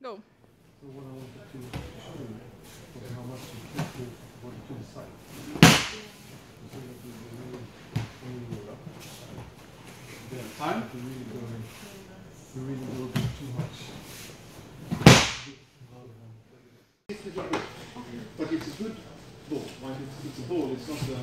Go. So what I wanted to show you was how much you keep your body to the side. So that you really only go up. Then Time? you really go too much. It's a good, but it's a good ball. Right? It's a ball. It's not a.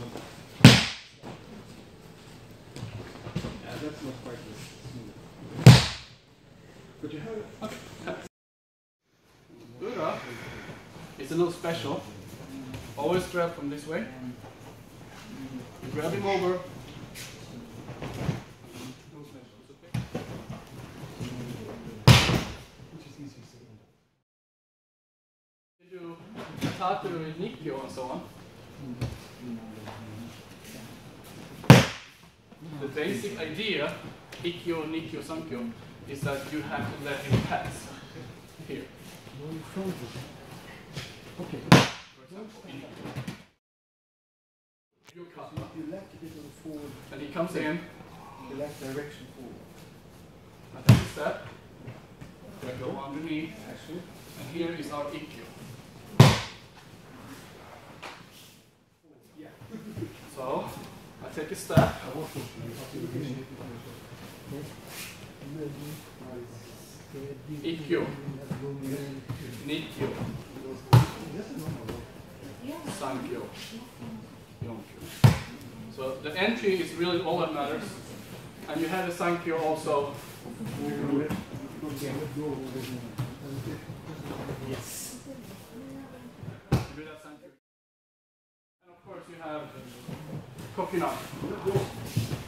Yeah, that's not quite as smooth. But you have. Okay. Ura is a little special. Always grab from this way. You grab him over. You do Katatedori, Ikkyo and so on. The basic idea, Ikkyo, Ikkyo, Sankyo, is that you have to let him pass. Here. Okay. For example, in Ryokatadori. You left a bit of forward. And he comes in. The left direction forward. I take a step. I go underneath. Actually. And here is our Ikkyo. Yeah. So, I take a step. Ikkyo, Ikkyo, Sankyo, Yonkyo. So the entry is really all that matters. And you have a Sankyo also. Yes. You do that Sankyo. And of course you have kokyunage.